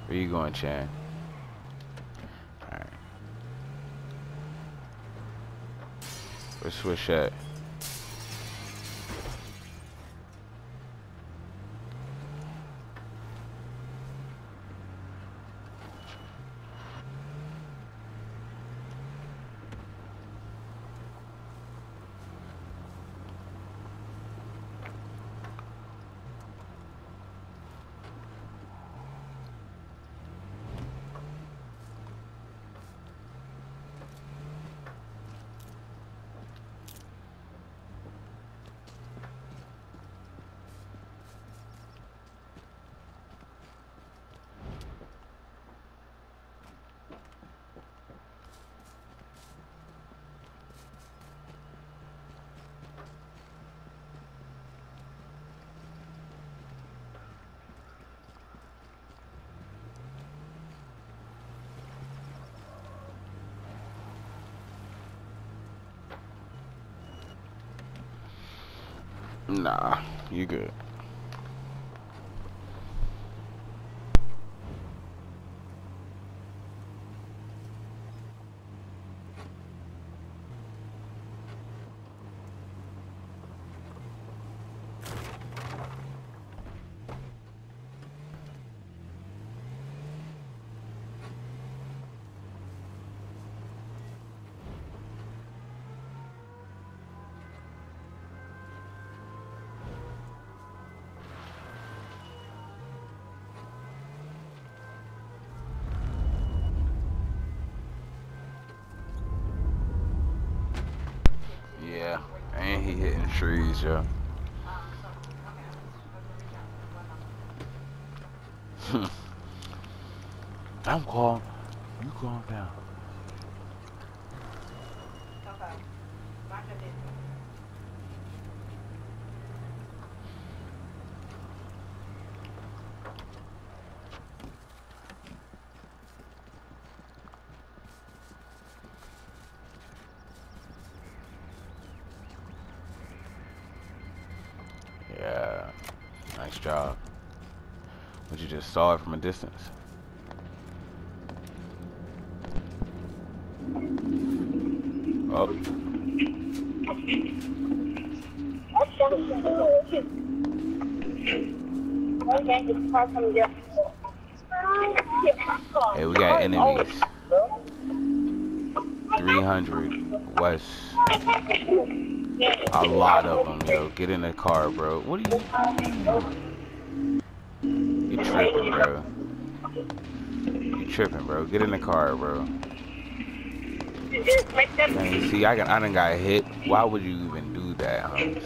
Where you going, Chan? Alright. Where's Swish at? Nah, you good. Yeah, and he hitting trees, yo. I'm calm. You calm down. Yeah, nice job. But you just saw it from a distance. Oh. Hey, we got enemies. 300 west. A lot of them, yo. Get in the car, bro. What are you? You tripping, bro. You tripping, bro. Get in the car, bro. Dang, see, I done got hit. Why would you even do that, Holmes?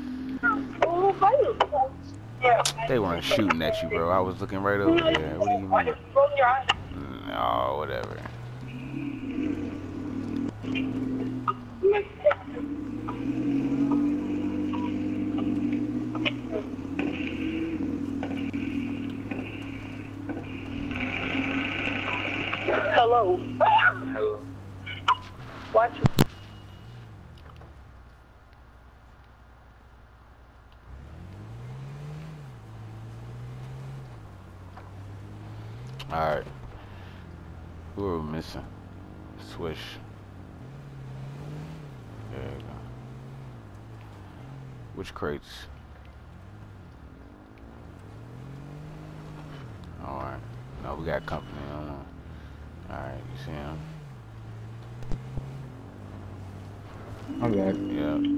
They weren't shooting at you, bro. I was looking right over there. What do you mean? No, whatever. Hello. Hello. Watch. Alright. Who are we missing? Swish. There you go. Which crates? Alright. No, we got company. Alright, you see him? Okay. Yeah.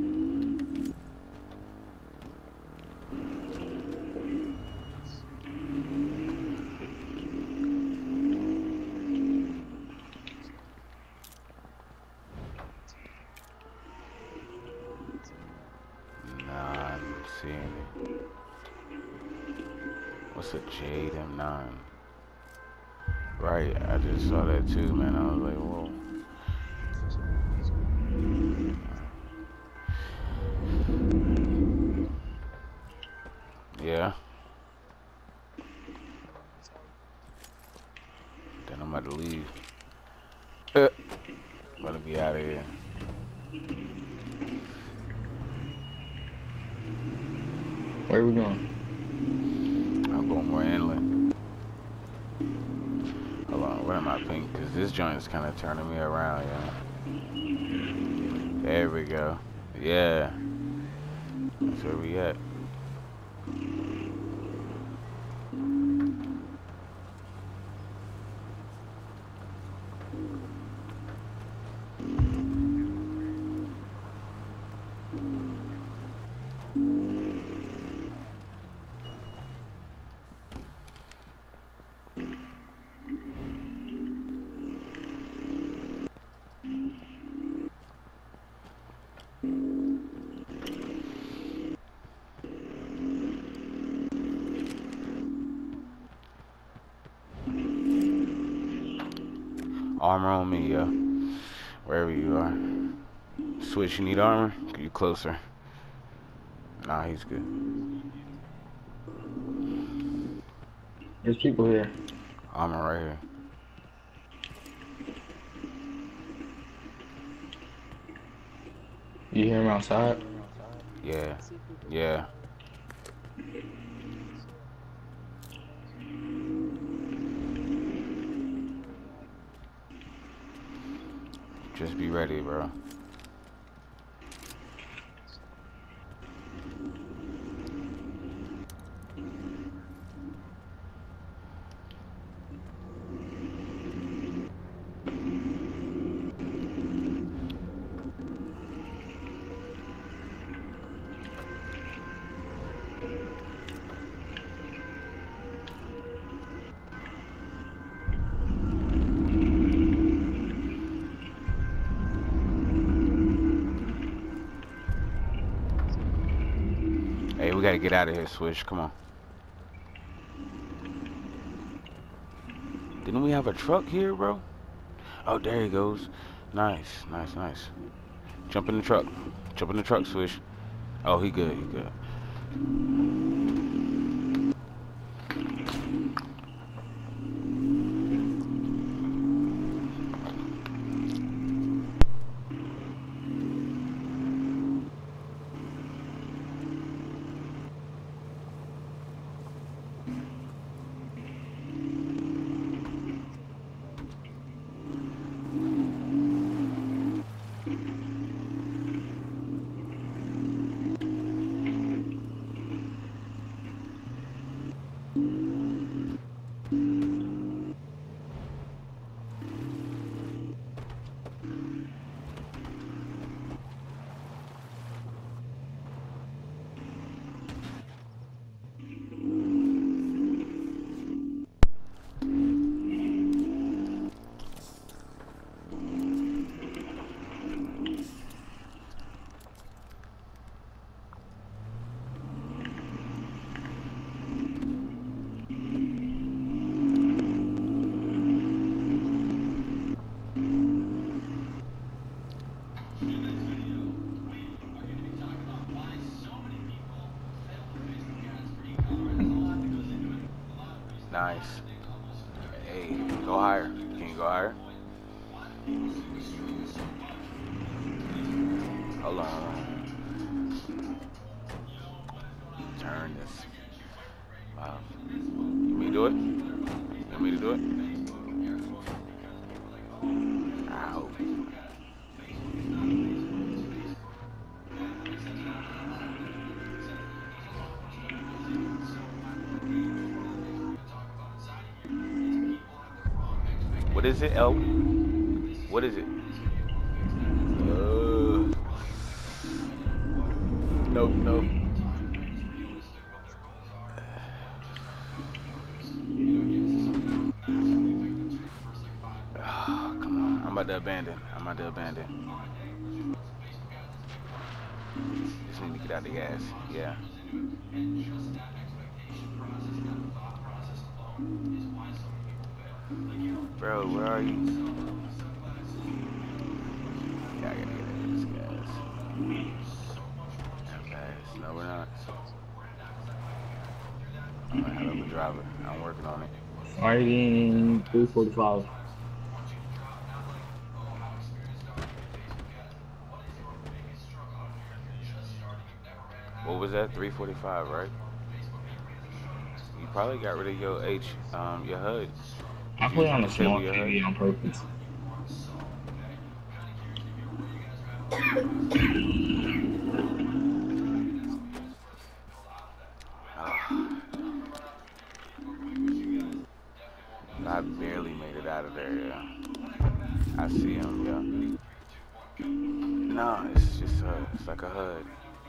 Nah, I didn't see any. What's a Jade M9? Right, I just saw that too, man. I was like, whoa. Yeah. Then I'm about to leave. About to be out of here. Where are we going? I'm going more inland. What am I pink? Because this joint is kind of turning me around, yeah. There we go. Yeah. That's where we at. Armor on me, yo. Wherever you are. Switch, you need armor? You closer. Nah, he's good. There's people here. Armor right here. You hear him outside? Yeah. Yeah. Just be ready, bro. Hey, we gotta get out of here, Swish. Come on. Didn't we have a truck here, bro? Oh, there he goes. Nice, nice, nice. Jump in the truck. Jump in the truck, Swish. Oh, he good, he good. Nice. Hey, go higher. Can you go higher? Hold on. Turn this. Wow. You want me to do it? You want me to do it? Ow. What is it, L? What is it? Nope, nope. Oh, come on. I'm about to abandon. I'm about to abandon. Just need to get out the gas. Yeah. Bro, where are you? Yeah, I gotta get out of this gas. That fast. No, we're not. I'm a hell of a driver. I'm working on it. Starting 345. What was that? 345, right? You probably got rid of your your HUD. I put it on a Say small where you're TV on purpose. I barely made it out of there, yeah. I see him, yeah. No, it's just it's like a HUD.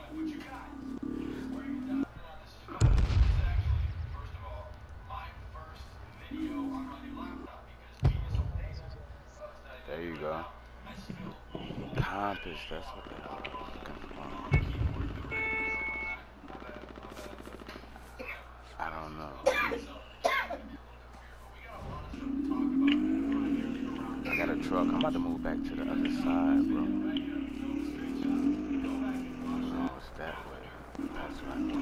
There you go. Compass, that's what they are looking for. I don't know. I got a truck. I'm about to move back to the other side, bro. No, it's that way. That's right.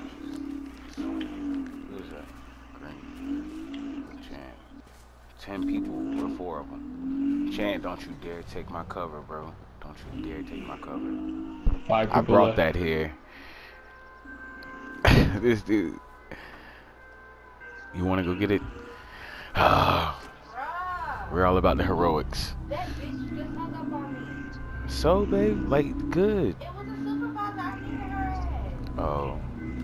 Who's that? Green. Chan. 10 people. We're 4 of them. Chan, don't you dare take my cover, bro. Don't you dare take my cover. 5 people I brought left. that here. This dude. You want to go get it? We're all about the heroics. That bitch just hung up on me. So, babe, like, good. It was a supervisor. I seen her ass. Oh.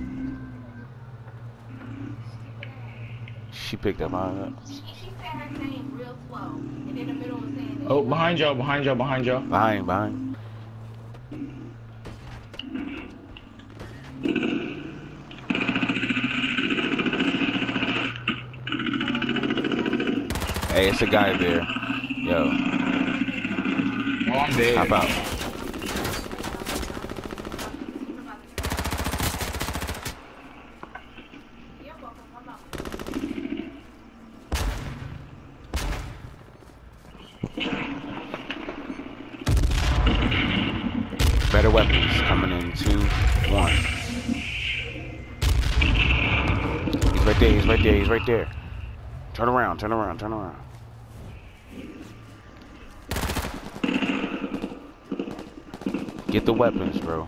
She picked up on that. She said her name real slow. And in the middle was saying that Oh, behind y'all, behind y'all, behind y'all. Behind. Hey, it's a guy there. Yo, Oh, I'm dead. hop out. you're welcome. Come out. Better weapons coming in 2, 1. He's right there. Turn around. Get the weapons, bro.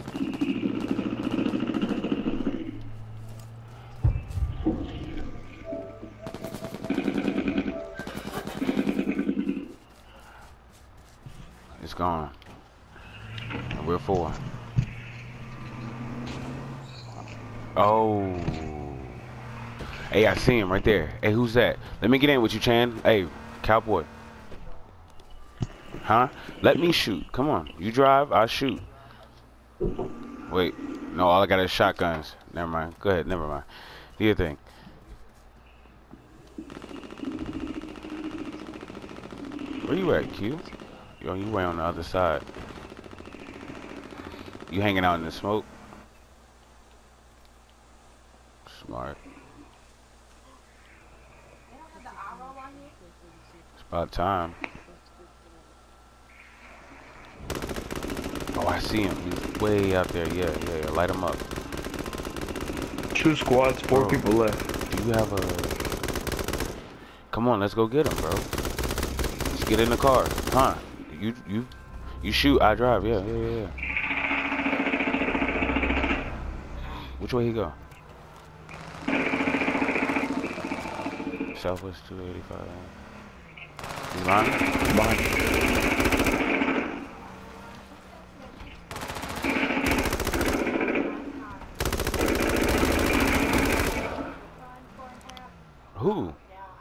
It's gone. And we're 4. Oh. Hey, I see him right there. Hey, who's that? Let me get in with you, Chan. Hey, cowboy. Huh? Let me shoot. Come on. You drive, I'll shoot. Wait. No, all I got is shotguns. Never mind. Go ahead. Never mind. Do your thing. Where you at, Q? Yo, you way on the other side. You hanging out in the smoke? Smart. It's about time. Oh, I see him. He's way out there. Yeah. Light him up. 2 squads, 4 Bro. people left. Do you have a... Come on, let's go get him, bro. Let's get in the car. Huh? You shoot, I drive. Yeah. Which way he go? Southwest 285. You lying? Behind. Who?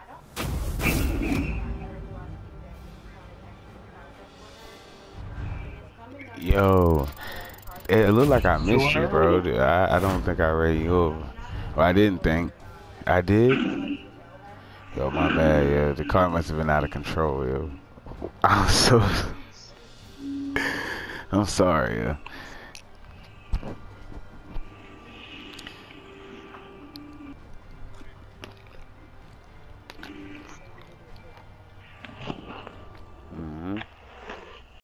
Yo, it looked like I missed you, bro. I don't think I read you over. Well, I didn't think. I did? Yo, my bad, yo. The car must have been out of control, yo. I'm sorry, yo.